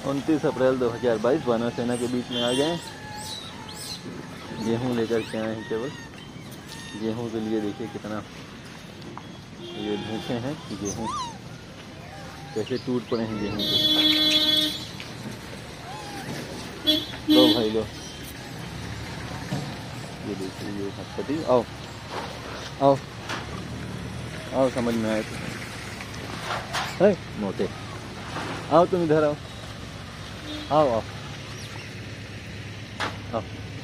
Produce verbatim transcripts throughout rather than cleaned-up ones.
उनतीस अप्रैल दो हज़ार बाईस वानर सेना के बीच में आ गए। गेहूँ लेकर के आए हैं केवल। गेहूँ के लिए देखिए कितना ये भूखे हैं। गेहूँ कैसे टूट पड़े हैं गेहूँ के। लो भाई लो, ये देखिए ये हस्पति। आओ आओ आओ, समझ में आए तो है मोटे। आओ तुम इधर आओ, आओ आओ आओ।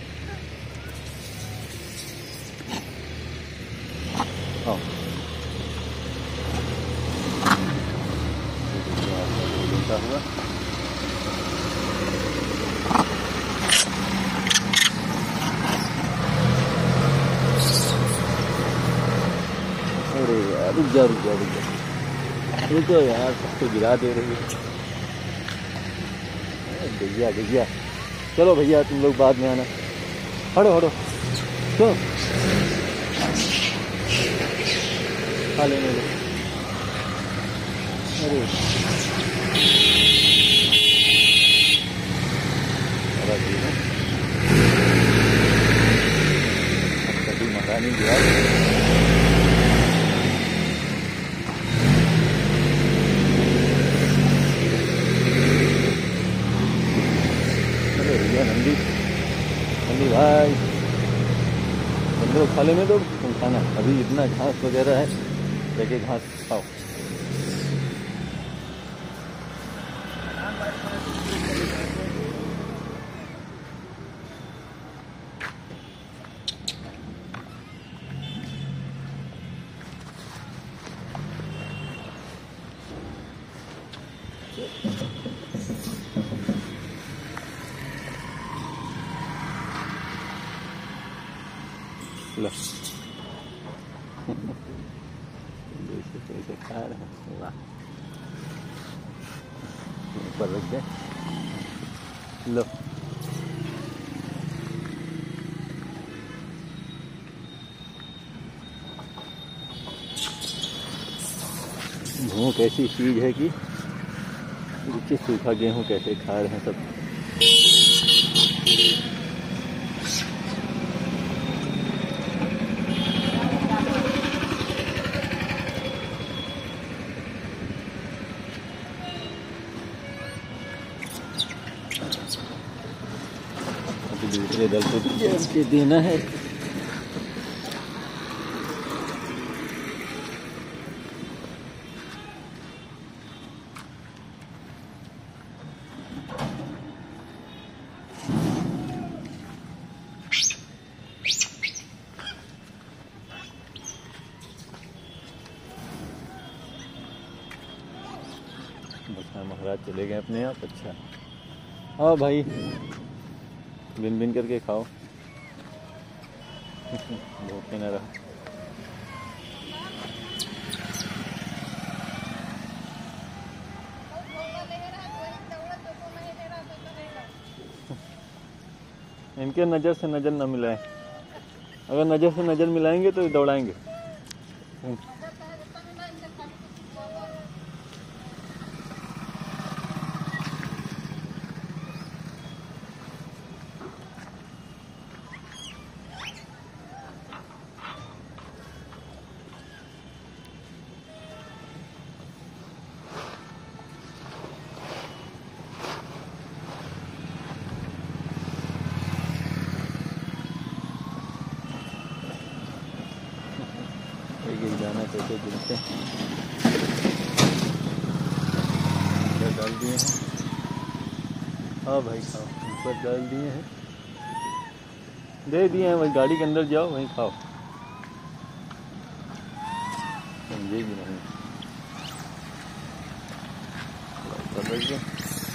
आओ हुआ अरे यार रुक जा रुक जा रुक जा रुको यार, सबको गिरा दे रही है भैया भैया। चलो भैया तुम लोग बाद में आना। हटो हटो तो खा लेने लो। अरे कभी मका नहीं गया। अरे भैया नंदी नंदी भाई, तुम लोग खा लेने दो तुम खाना। अभी इतना घास वगैरह है, लेके घास खाओ। लो कैसे कैसे खा रहे हैं, वाह। ऊपर रख दे। लो भूख ऐसी चीज है कि नीचे सूखा गेहूं कैसे खा रहे हैं सब। दूसरे दल को के देना है। महाराज चले गए अपने आप। अच्छा हाँ भाई, बिन बिन करके खाओ, भूखे न रहो। इनके नज़र से नज़र न मिलाएं। अगर नज़र से नज़र मिलाएंगे तो दौड़ाएंगे। एक दाना कैसे गिरते हैं, डाल दिए हैं। हाँ भाई खाओ, ऊपर डाल दिए हैं, दे दिए हैं। वही गाड़ी के अंदर जाओ, वहीं खाओ। समझेगी नहीं। समझ गए।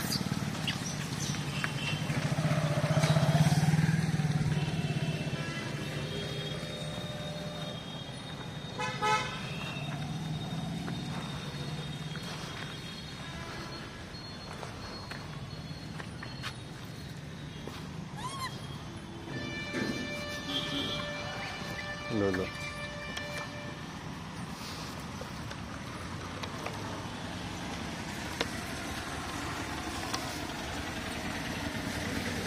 लो लो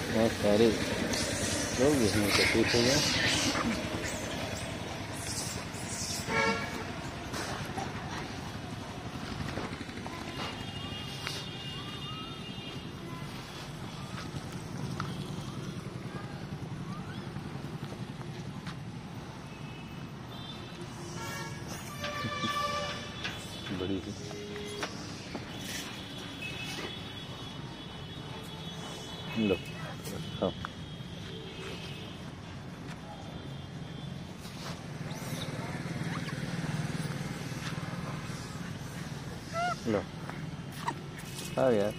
बहुत सारे लोग इसमें एकत्रित हो गए। बड़ी ही लो खाओ। लो खाओ यार।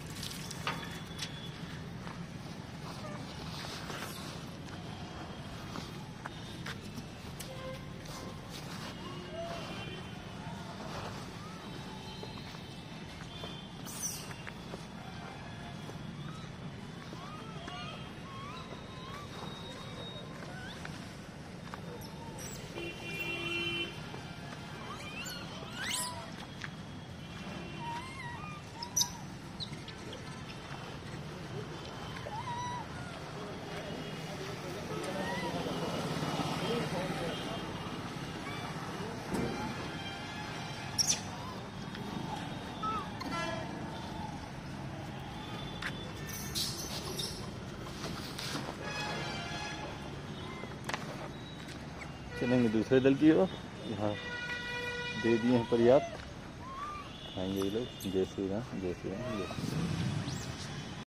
चलेंगे दूसरे दल की ओर। यहाँ दे दिए हैं पर्याप्त, खाएंगे ये लोग। जय श्री राम, जय श्री राम, जय श्री राम।